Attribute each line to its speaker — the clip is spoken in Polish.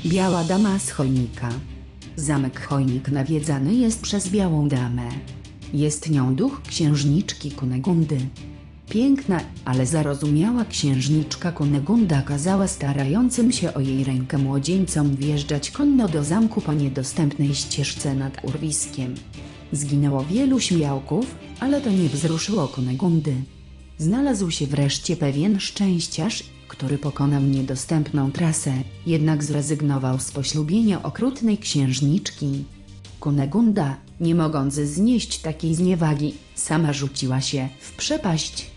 Speaker 1: Biała dama z Chojnika. Zamek Chojnik nawiedzany jest przez białą damę. Jest nią duch księżniczki Kunegundy. Piękna, ale zarozumiała księżniczka Kunegunda kazała starającym się o jej rękę młodzieńcom wjeżdżać konno do zamku po niedostępnej ścieżce nad urwiskiem. Zginęło wielu śmiałków, ale to nie wzruszyło Kunegundy. Znalazł się wreszcie pewien szczęściarz, który pokonał niedostępną trasę, jednak zrezygnował z poślubienia okrutnej księżniczki. Kunegunda, nie mogąc znieść takiej zniewagi, sama rzuciła się w przepaść.